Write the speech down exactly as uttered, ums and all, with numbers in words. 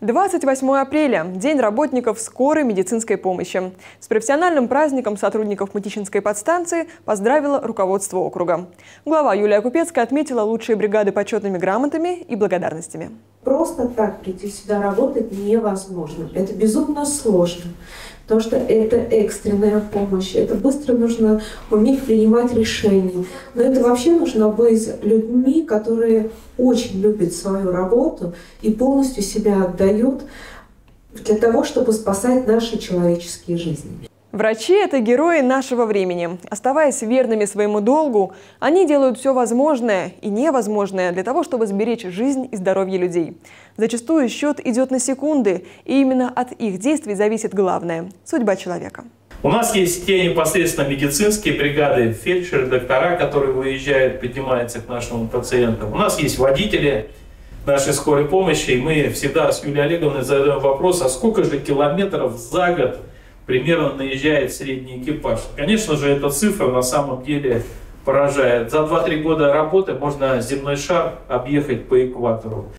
двадцать восьмое апреля – День работников скорой медицинской помощи. С профессиональным праздником сотрудников Мытищинской подстанции поздравило руководство округа. Глава Юлия Купецкая отметила лучшие бригады почетными грамотами и благодарностями. Просто так прийти сюда работать невозможно. Это безумно сложно. Потому что это экстренная помощь, это быстро нужно уметь принимать решения. Но это вообще нужно быть людьми, которые очень любят свою работу и полностью себя отдают для того, чтобы спасать наши человеческие жизни. Врачи – это герои нашего времени. Оставаясь верными своему долгу, они делают все возможное и невозможное для того, чтобы сберечь жизнь и здоровье людей. Зачастую счет идет на секунды, и именно от их действий зависит главное – судьба человека. У нас есть те непосредственно медицинские бригады, фельдшеры, доктора, которые выезжают, поднимаются к нашим пациентам. У нас есть водители нашей скорой помощи, и мы всегда с Юлией Олеговной задаем вопрос, а сколько же километров за год примерно наезжает средний экипаж. Конечно же, эта цифра на самом деле поражает. За два-три года работы можно земной шар объехать по экватору.